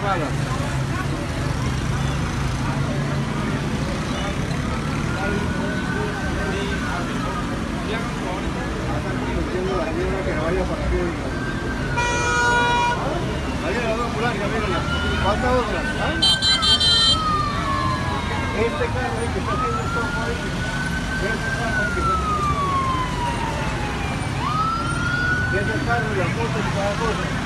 escala. Que no vaya para aquí. Ahí la dos ambulancia, mírenla. ¿Cuántas horas? ¿Ah? Este carro ahí que está haciendo esto ahí. Este carro ahí que está haciendo esto. Ese carro y la moto y cada cosa.